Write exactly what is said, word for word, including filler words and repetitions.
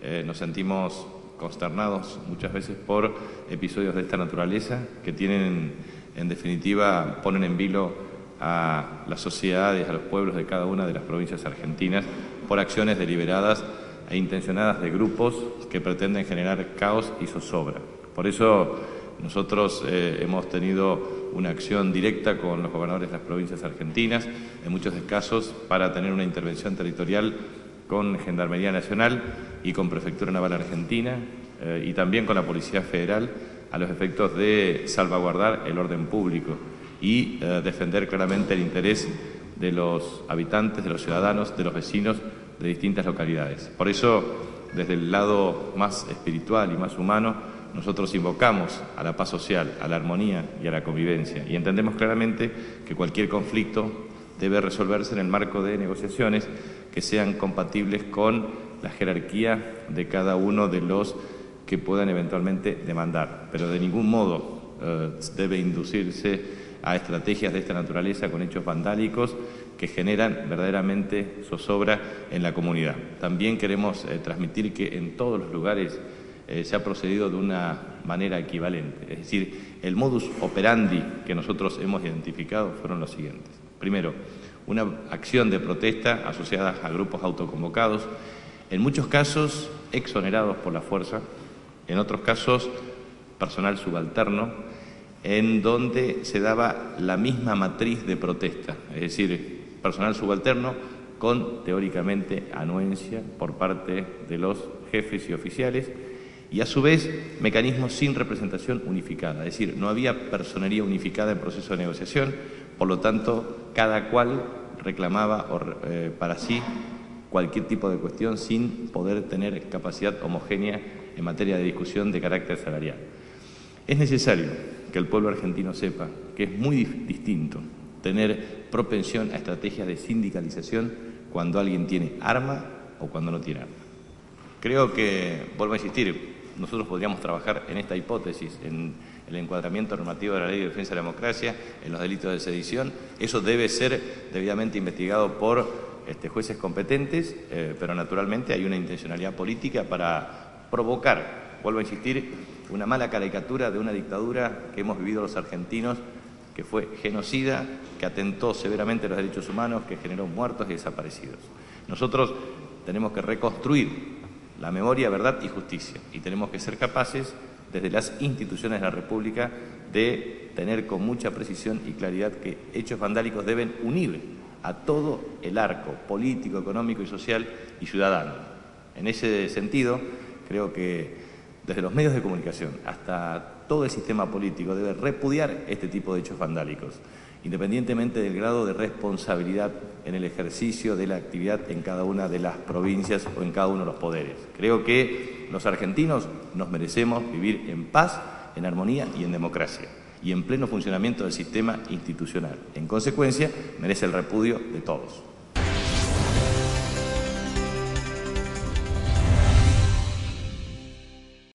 eh, nos sentimos consternados muchas veces por episodios de esta naturaleza que tienen, en definitiva, ponen en vilo a las sociedades, a los pueblos de cada una de las provincias argentinas por acciones deliberadas e intencionadas de grupos que pretenden generar caos y zozobra. Por eso nosotros eh, hemos tenido una acción directa con los gobernadores de las provincias argentinas, en muchos casos para tener una intervención territorial con Gendarmería Nacional y con Prefectura Naval Argentina eh, y también con la Policía Federal a los efectos de salvaguardar el orden público y eh, defender claramente el interés de los habitantes, de los ciudadanos, de los vecinos de distintas localidades. Por eso, desde el lado más espiritual y más humano, nosotros invocamos a la paz social, a la armonía y a la convivencia, y entendemos claramente que cualquier conflicto debe resolverse en el marco de negociaciones que sean compatibles con la jerarquía de cada uno de los que puedan eventualmente demandar, pero de ningún modo eh, debe inducirse a estrategias de esta naturaleza con hechos vandálicos que generan verdaderamente zozobra en la comunidad. También queremos eh, transmitir que en todos los lugares eh, se ha procedido de una manera equivalente, es decir, el modus operandi que nosotros hemos identificado fueron los siguientes. Primero, una acción de protesta asociada a grupos autoconvocados, en muchos casos exonerados por la fuerza, en otros casos personal subalterno, en donde se daba la misma matriz de protesta, es decir, personal subalterno con, teóricamente, anuencia por parte de los jefes y oficiales y, a su vez, mecanismos sin representación unificada, es decir, no había personería unificada en proceso de negociación, por lo tanto, cada cual reclamaba eh, para sí cualquier tipo de cuestión sin poder tener capacidad homogénea en materia de discusión de carácter salarial. Es necesario que el pueblo argentino sepa que es muy distinto tener propensión a estrategias de sindicalización cuando alguien tiene arma o cuando no tiene arma. Creo que, vuelvo a insistir, nosotros podríamos trabajar en esta hipótesis, en el encuadramiento normativo de la Ley de Defensa de la Democracia, en los delitos de sedición. Eso debe ser debidamente investigado por este, jueces competentes, eh, pero naturalmente hay una intencionalidad política para provocar, vuelvo a insistir, una mala caricatura de una dictadura que hemos vivido los argentinos, que fue genocida, que atentó severamente los derechos humanos, que generó muertos y desaparecidos. Nosotros tenemos que reconstruir la memoria, verdad y justicia, y tenemos que ser capaces, desde las instituciones de la República, de tener con mucha precisión y claridad que hechos vandálicos deben unir a todo el arco político, económico y social y ciudadano. En ese sentido, creo que desde los medios de comunicación hasta todo el sistema político debe repudiar este tipo de hechos vandálicos, independientemente del grado de responsabilidad en el ejercicio de la actividad en cada una de las provincias o en cada uno de los poderes. Creo que los argentinos nos merecemos vivir en paz, en armonía y en democracia, y en pleno funcionamiento del sistema institucional. En consecuencia, merece el repudio de todos.